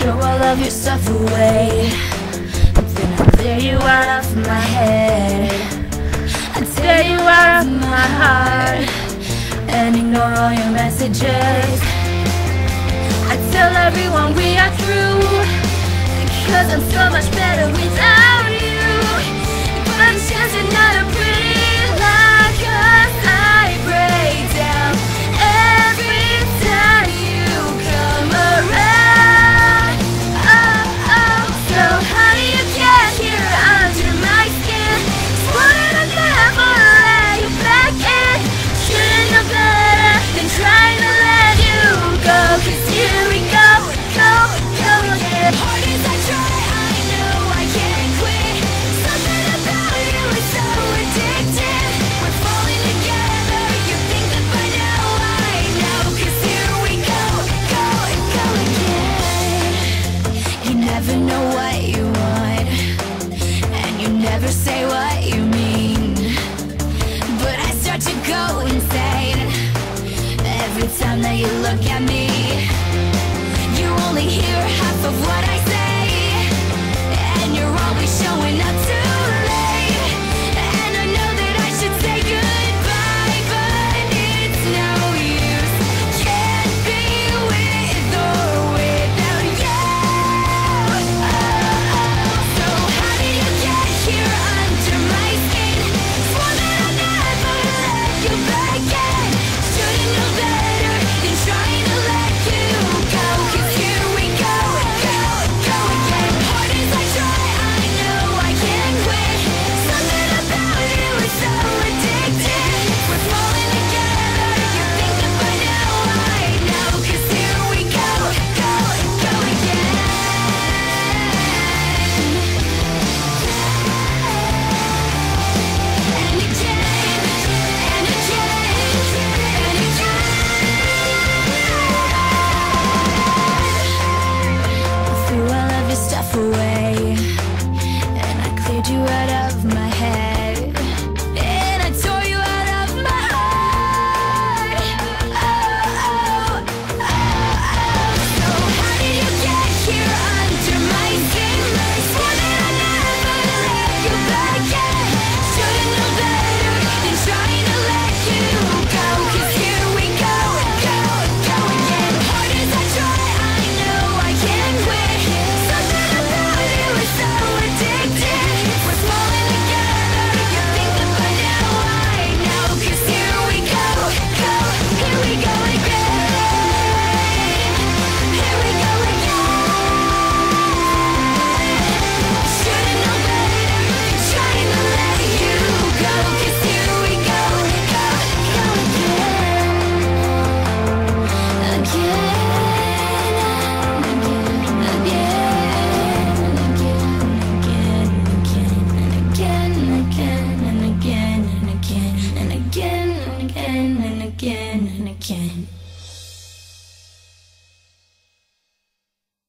throw all of your stuff away, and then I clear you out of my head. I tear you out of my heart and ignore all your messages. I tell everyone we are through, because I'm so much better without you. But I'm chasing not a pretty lie, 'cause I break down every time you come around. Oh, oh. So how do you get here under my skin? Swore that I'd never let you back in. Should've known better than trying to let you go, 'cause here we go, go, go again. Hard as I try, I know I can't quit. Something about you is so addictive. We're falling together, you think that by now I know, 'cause here we go, go, go again. You never know what you want, and you never say what you mean, but I start to go insane every time that you look at me. You only hear half of what I say, and you're always showing up too late. And I know that I should say goodbye, but it's no use. Can't be with or without you. So how did you get here under my skin? Swore that I'd never let you back in. Should've known better than trying to let you go, 'cause here we go, go, go again. Hard as I try, I know I can't quit. Something about you is so addictive. We're falling together, you think that by now I know, 'cause here we go, go, go again. And again, and again, and again. Threw all of your stuff away, and I cleared you out of my head, and I tore you out of my heart. Oh, oh, oh, oh. So how did you get here under my skin? Swore that I'd never let you back in. Should've known better than trying to let you go, 'cause here we go, go, go again. Hard as I try, I know I can't quit. Something about you is so addictive. We're falling together, you think that by now I know, 'cause here we go, go, here we go again. Here we go again. Should've known better than trying to let you go, 'cause here we go, go, go again. Again and again and again and again and again and again.